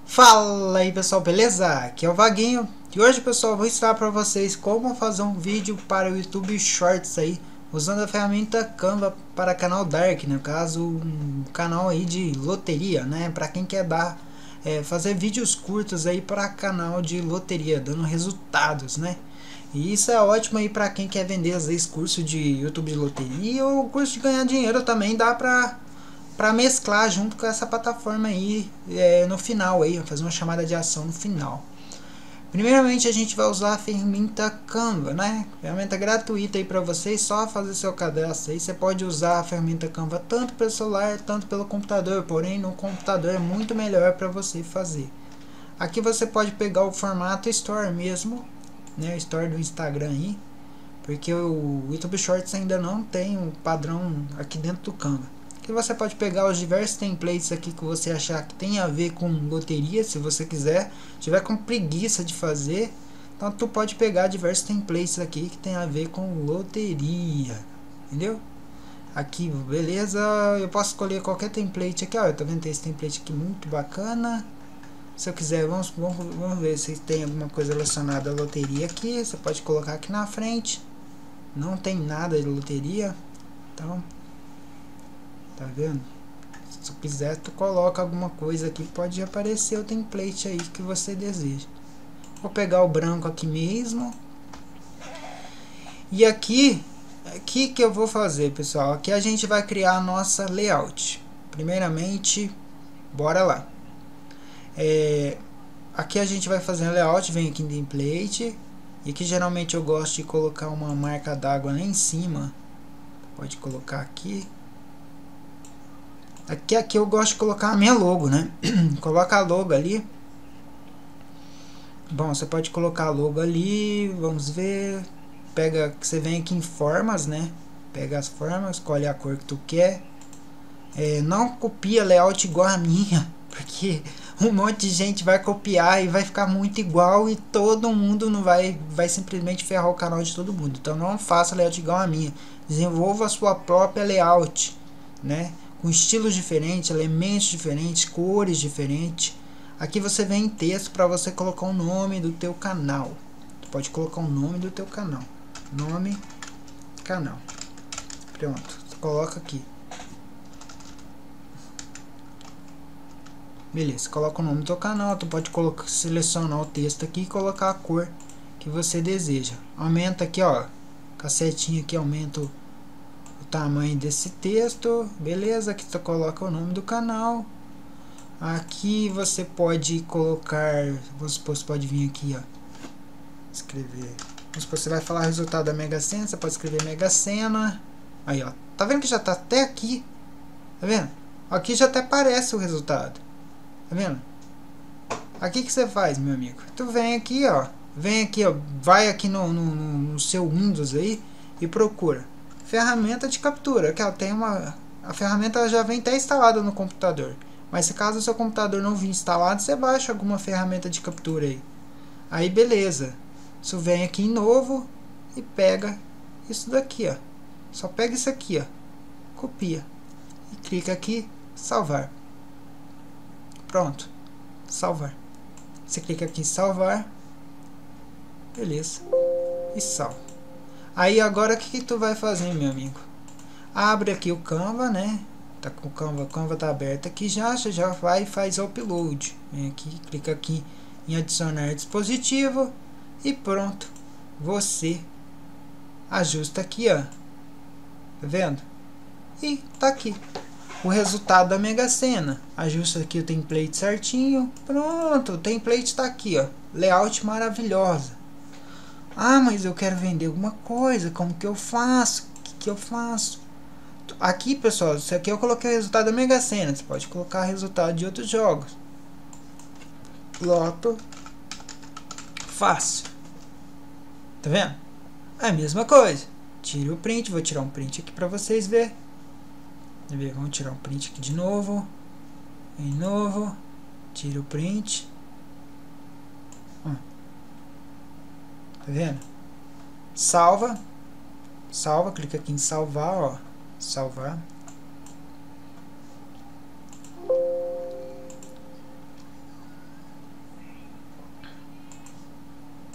Fala aí pessoal, beleza? Aqui é o Vaguinho e hoje pessoal vou ensinar para vocês como fazer um vídeo para o YouTube Shorts aí usando a ferramenta Canva para canal Dark, no caso um canal aí de loteria, né? Para quem quer fazer vídeos curtos aí para canal de loteria, dando resultados, né? E isso é ótimo aí para quem quer vender às vezes curso de YouTube de loteria ou curso de ganhar dinheiro também dá para mesclar junto com essa plataforma aí no final aí, fazer uma chamada de ação no final. Primeiramente a gente vai usar a ferramenta Canva, né? Ferramenta gratuita aí para vocês, só fazer seu cadastro aí. Você pode usar a ferramenta Canva tanto pelo celular, tanto pelo computador, porém no computador é muito melhor para você fazer. Aqui você pode pegar o formato Store mesmo, né? Store do Instagram aí, porque o YouTube Shorts ainda não tem um padrão aqui dentro do Canva. Que você pode pegar os diversos templates aqui que você achar que tem a ver com loteria, se você quiser, tiver com preguiça de fazer, então tu pode pegar diversos templates aqui que tem a ver com loteria, entendeu? Aqui, beleza, eu posso escolher qualquer template aqui, ó, eu tô vendo esse template aqui muito bacana. Se eu quiser, vamos ver se tem alguma coisa relacionada à loteria aqui, você pode colocar aqui na frente. Não tem nada de loteria, então tá vendo? Se tu quiser, tu coloca alguma coisa aqui, pode aparecer o template aí que você deseja. Vou pegar o branco aqui mesmo. E aqui que eu vou fazer, pessoal, aqui a gente vai criar a nossa layout. Primeiramente, bora lá. Aqui a gente vai fazer a layout, vem aqui em template. E aqui geralmente eu gosto de colocar uma marca d'água lá em cima. Pode colocar aqui. Aqui eu gosto de colocar a minha logo, né? Coloca a logo ali. Bom, você pode colocar a logo ali. Vamos ver. Pega, você vem aqui em formas, né? Pega as formas, escolhe a cor que tu quer. Não copia layout igual a minha, porque um monte de gente vai copiar e vai ficar muito igual e todo mundo não vai simplesmente ferrar o canal de todo mundo. Então não faça layout igual a minha. Desenvolva a sua própria layout, né? Com estilos diferentes, elementos diferentes, cores diferentes. Aqui você vem em texto para você colocar o nome do teu canal. Tu pode colocar o nome do teu canal. Nome, canal. Pronto, você coloca aqui. Beleza, coloca o nome do teu canal. Tu pode selecionar o texto aqui e colocar a cor que você deseja. Aumenta aqui, ó, com a setinha aqui, aumenta o tamanho desse texto, beleza, aqui tu coloca o nome do canal. Aqui você pode colocar, você pode vir aqui, ó, escrever, você vai falar o resultado da Mega Sena, você pode escrever Mega Sena, aí ó, tá vendo que já tá até aqui, tá vendo? Aqui já até aparece o resultado, tá vendo? Aqui que você faz, meu amigo, tu vem aqui, ó, vai aqui no seu Windows aí e procura ferramenta de captura, que ela tem a ferramenta já vem até instalada no computador, mas se caso o seu computador não vir instalado, você baixa alguma ferramenta de captura aí beleza, você vem aqui em novo e pega isso daqui, ó, só pega isso aqui, ó, copia e clica aqui, salvar, pronto, salvar, você clica aqui em salvar, beleza, e salva. Aí agora o que tu vai fazer, meu amigo? Abre aqui o Canva, né? Tá com o Canva tá aberto aqui já vai e faz o upload. Vem aqui, clica aqui em adicionar dispositivo e pronto. Você ajusta aqui, ó. Tá vendo? E tá aqui o resultado da Mega Sena. Ajusta aqui o template certinho. Pronto, o template tá aqui, ó. Layout maravilhosa. Ah, mas eu quero vender alguma coisa, como que eu faço? O que eu faço? Aqui, pessoal, isso aqui eu coloquei o resultado da Mega Sena. Você pode colocar resultado de outros jogos. Loto. Fácil. Tá vendo? É a mesma coisa. Tira o print, vou tirar um print aqui pra vocês verem. Vamos tirar um print aqui de novo. Em novo. Tira o print. Tá vendo? Salva. Salva, clica aqui em salvar, ó. Salvar.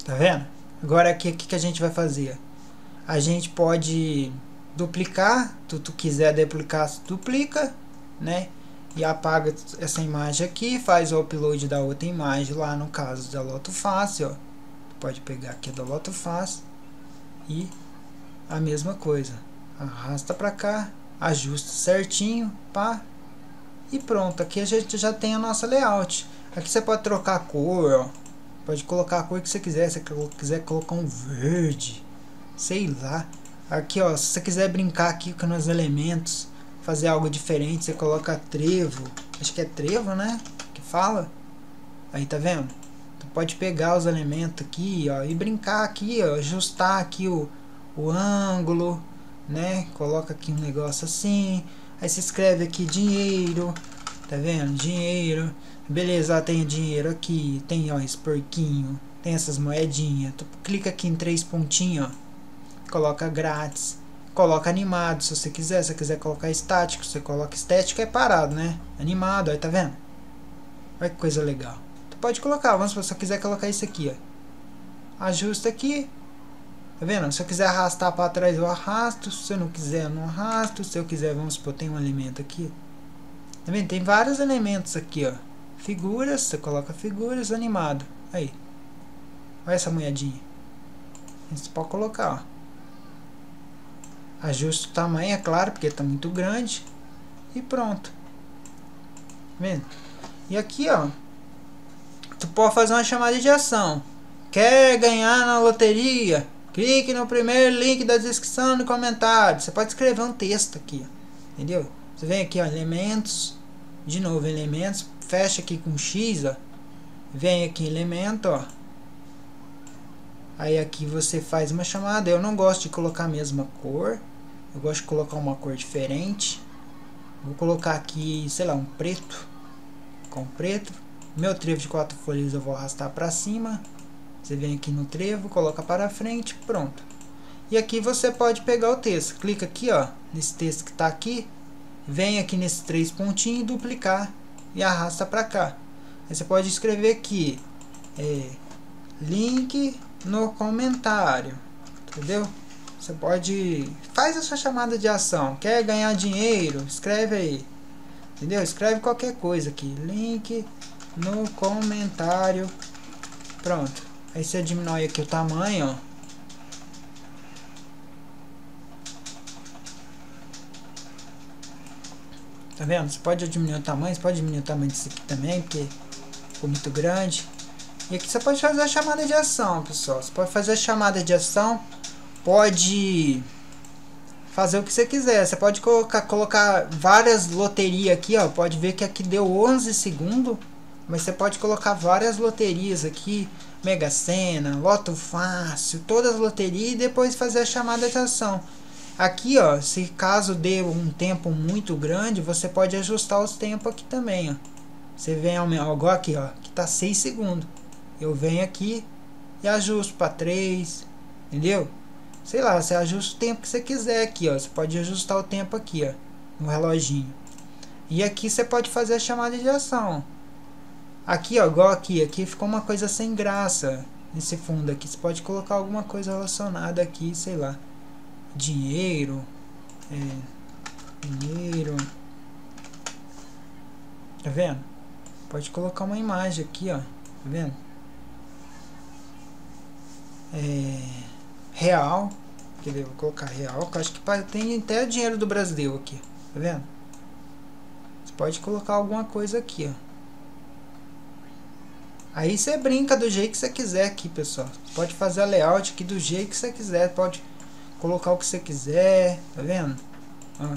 Tá vendo? Agora aqui, o que a gente vai fazer? A gente pode duplicar, tu quiser duplicar, duplica, né? E apaga essa imagem aqui, faz o upload da outra imagem lá no caso da Loto Fácil, ó. Pode pegar aqui da Loto Fácil e a mesma coisa. Arrasta pra cá, ajusta certinho, pá, e pronto. Aqui a gente já tem a nossa layout. Aqui você pode trocar a cor, ó. Pode colocar a cor que você quiser. Se você quiser colocar um verde, sei lá. Aqui, ó, se você quiser brincar aqui com os elementos, fazer algo diferente, você coloca trevo. Acho que é trevo, né? Que fala. Aí, tá vendo? Tu pode pegar os elementos aqui, ó, e brincar aqui, ó, ajustar aqui o ângulo, né? Coloca aqui um negócio assim. Aí você escreve aqui dinheiro. Tá vendo? Dinheiro. Beleza, tem dinheiro aqui. Tem, ó, esse porquinho. Tem essas moedinhas. Tu clica aqui em 3 pontinhos, ó. Coloca grátis, coloca animado se você quiser. Se você quiser colocar estático, você coloca estético, é parado, né? Animado, aí tá vendo? Olha que coisa legal. Tu pode colocar, vamos supor, se você quiser colocar isso aqui, ó. Ajusta aqui. Tá vendo? Se eu quiser arrastar para trás, eu arrasto. Se eu não quiser, eu não arrasto. Se eu quiser, vamos supor, tem um elemento aqui. Tá vendo? Tem vários elementos aqui, ó. Figuras, você coloca figuras, animado. Aí. Olha essa moedinha. Você pode colocar, ó. Ajusta o tamanho, é claro, porque está muito grande. E pronto. Vendo? E aqui, ó, tu pode fazer uma chamada de ação. Quer ganhar na loteria? Clique no primeiro link da descrição no comentário. Você pode escrever um texto aqui, ó. Entendeu? Você vem aqui, ó, elementos. De novo, elementos. Fecha aqui com X, ó. Vem aqui, elemento, ó. Aí aqui você faz uma chamada. Eu não gosto de colocar a mesma cor. Eu gosto de colocar uma cor diferente. Vou colocar aqui, sei lá, um preto. Com preto. Meu trevo de 4 folhas eu vou arrastar para cima. Você vem aqui no trevo, coloca para frente, pronto. E aqui você pode pegar o texto. Clica aqui, ó, nesse texto que está aqui. Vem aqui nesses 3 pontinhos e duplicar. E arrasta para cá. Aí você pode escrever aqui. Link no comentário. Entendeu? Você pode... Faz a sua chamada de ação. Quer ganhar dinheiro? Escreve aí. Entendeu? Escreve qualquer coisa aqui. Link no comentário. Pronto. Aí você diminui aqui o tamanho, ó. Tá vendo? Você pode diminuir o tamanho. Você pode diminuir o tamanho disso aqui também, porque ficou muito grande. E aqui você pode fazer a chamada de ação, pessoal. Você pode fazer a chamada de ação. Pode fazer o que você quiser. Você pode colocar várias loterias aqui, ó. Pode ver que aqui deu 11 segundos. Mas você pode colocar várias loterias aqui. Mega Sena, Loto Fácil, todas as loterias. E depois fazer a chamada de ação. Aqui, ó, se caso dê um tempo muito grande, você pode ajustar os tempos aqui também, ó. Você vem agora aqui, ó, que tá 6 segundos. Eu venho aqui e ajusto para 3, entendeu? Sei lá, você ajusta o tempo que você quiser aqui, ó. Você pode ajustar o tempo aqui, ó, no reloginho. E aqui você pode fazer a chamada de ação. Aqui, ó, igual aqui ficou uma coisa sem graça nesse fundo aqui. Você pode colocar alguma coisa relacionada aqui, sei lá. Dinheiro, dinheiro. Tá vendo? Pode colocar uma imagem aqui, ó. Tá vendo? Real. Quer ver? Vou colocar real. Que eu acho que tem até dinheiro do Brasil aqui. Tá vendo? Você pode colocar alguma coisa aqui, ó. Aí você brinca do jeito que você quiser aqui, pessoal. Você pode fazer a layout aqui do jeito que você quiser. Pode colocar o que você quiser. Tá vendo? Ó.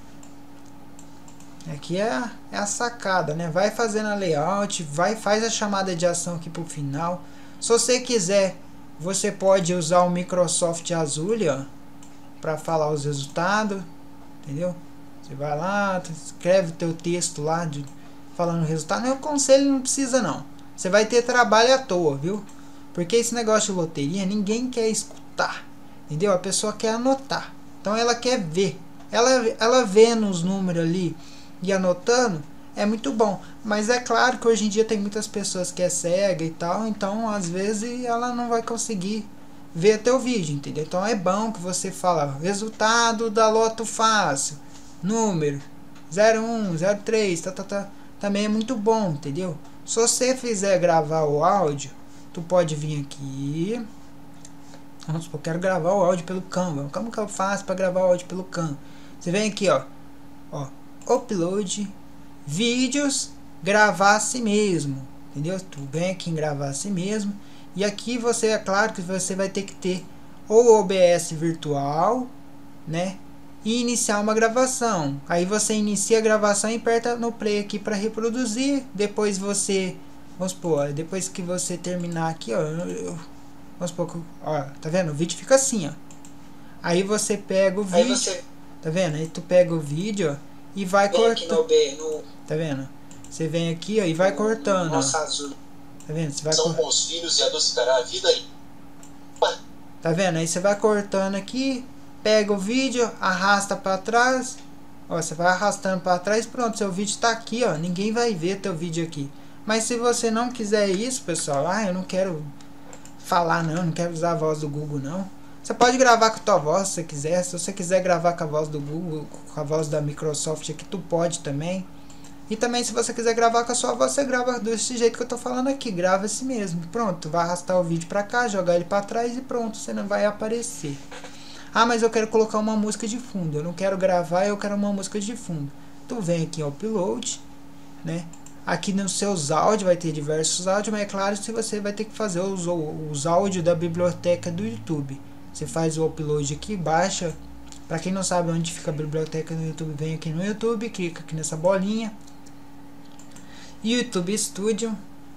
Aqui é a sacada, né? Vai fazendo a layout, faz a chamada de ação aqui pro final. Se você quiser, você pode usar o Microsoft Azure, ó, para falar os resultados, entendeu? Você vai lá, escreve o teu texto lá falando o resultado. Eu aconselho, não precisa não. Você vai ter trabalho à toa, viu? Porque esse negócio de loteria, ninguém quer escutar, entendeu? A pessoa quer anotar. Então ela quer ver. Ela vê nos números ali e anotando, é muito bom. Mas é claro que hoje em dia tem muitas pessoas que é cega e tal, então às vezes ela não vai conseguir ver teu vídeo, entendeu? Então é bom que você fala resultado da loto fácil, número 01, 03, também é muito bom, entendeu? Se você fizer gravar o áudio, tu pode vir aqui. Vamos supor, eu quero gravar o áudio pelo Canva. Como que eu faço para gravar o áudio pelo Canva? Você vem aqui, ó, upload vídeos, gravar a si mesmo, entendeu? Tu vem aqui em gravar a si mesmo, e aqui você, é claro que você vai ter que ter ou OBS virtual, né, e iniciar uma gravação. Aí você inicia a gravação e aperta no play aqui para reproduzir. Depois você, vamos supor, depois que você terminar aqui, ó, vamos supor, ó, tá vendo? O vídeo fica assim, ó. Aí você pega o vídeo, tá vendo? Aí tu pega o vídeo, ó, e vai cortando. Tá vendo? Você vem aqui, ó, e vai cortando. Nossa, azul. Tá vendo? Você vai são bons filhos e adocicará a vida. Tá vendo? Aí você vai cortando aqui, pega o vídeo, arrasta para trás. Ó, você vai arrastando para trás, pronto, seu vídeo tá aqui, ó. Ninguém vai ver teu vídeo aqui. Mas se você não quiser isso, pessoal, eu não quero falar não quero usar a voz do Google não. Você pode gravar com a tua voz se você quiser. Se você quiser gravar com a voz do Google, com a voz da Microsoft aqui, tu pode também. E também se você quiser gravar com a sua voz, você grava desse jeito que eu tô falando aqui. Grava assim mesmo. Pronto, vai arrastar o vídeo pra cá, jogar ele pra trás e pronto, você não vai aparecer. Ah, mas eu quero colocar uma música de fundo. Eu não quero gravar, eu quero uma música de fundo. Tu vem aqui em Upload, né? Aqui nos seus áudios vai ter diversos áudios, mas é claro que você vai ter que fazer os áudios da biblioteca do YouTube. Você faz o upload aqui, baixa. Para quem não sabe onde fica a biblioteca no YouTube, vem aqui no YouTube, clica aqui nessa bolinha. YouTube Studio.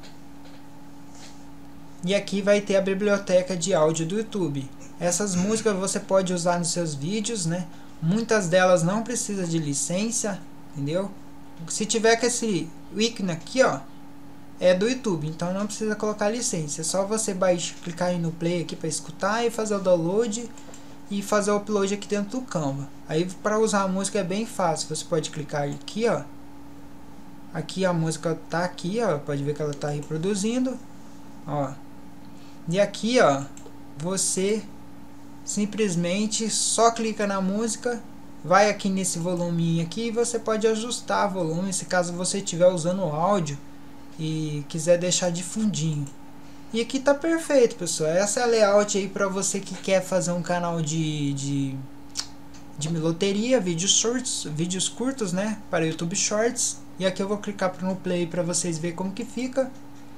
E aqui vai ter a biblioteca de áudio do YouTube. Essas músicas você pode usar nos seus vídeos, né? Muitas delas não precisa de licença, entendeu? Se tiver com esse ícone aqui, ó, é do YouTube, então não precisa colocar licença. É só você baixar, clicar aí no play aqui para escutar e fazer o download e fazer o upload aqui dentro do Canva. Aí para usar a música é bem fácil. Você pode clicar aqui, ó. Aqui a música tá aqui, ó. Pode ver que ela tá reproduzindo, ó. E aqui, ó, você simplesmente só clica na música, vai aqui nesse volume aqui e você pode ajustar o volume se caso você estiver usando o áudio e quiser deixar de fundinho. E aqui tá perfeito, pessoal. Essa é a layout aí para você que quer fazer um canal de loteria, vídeos curtos, né, para YouTube Shorts. E aqui eu vou clicar no play para vocês verem como que fica.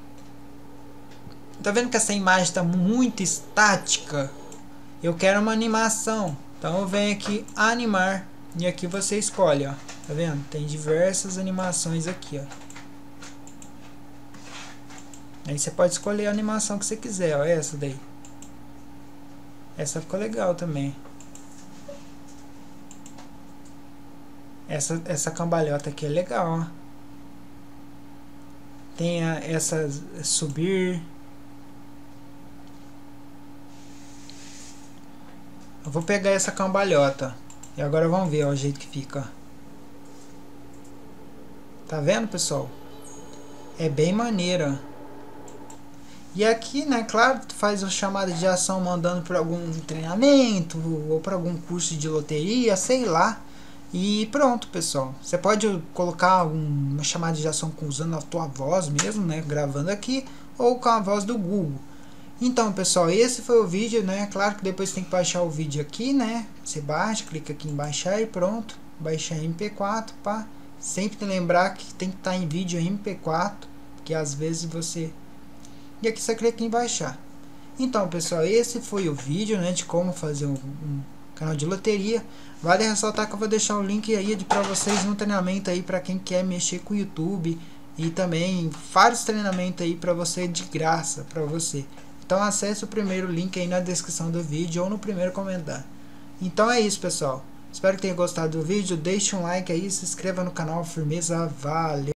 Tá vendo que essa imagem está muito estática? Eu quero uma animação. Então eu venho aqui animar e aqui você escolhe, ó. Tá vendo? Tem diversas animações aqui, ó. Aí você pode escolher a animação que você quiser, ó, essa daí. Essa ficou legal também. Essa cambalhota aqui é legal, ó. Tem essa subir. Eu vou pegar essa cambalhota. E agora vamos ver, ó, o jeito que fica. Tá vendo, pessoal? É bem maneira. E aqui, né, claro, tu faz uma chamada de ação mandando para algum treinamento ou para algum curso de loteria, sei lá. E pronto, pessoal. Você pode colocar uma chamada de ação usando a tua voz mesmo, né, gravando aqui, ou com a voz do Google. Então, pessoal, esse foi o vídeo, né? Claro que depois tem que baixar o vídeo aqui, né? Você baixa, clica aqui em baixar e pronto. Baixar MP4, pá. Sempre lembrar que tem que estar em vídeo MP4, porque às vezes você... E aqui você clica em baixar. Então, pessoal, esse foi o vídeo, né, de como fazer um canal de loteria. Vale ressaltar que eu vou deixar o link aí para vocês no treinamento aí para quem quer mexer com o YouTube. E também vários treinamentos aí para você de graça, para você. Então acesse o primeiro link aí na descrição do vídeo ou no primeiro comentário. Então é isso, pessoal. Espero que tenha gostado do vídeo. Deixe um like aí, se inscreva no canal. Firmeza, valeu!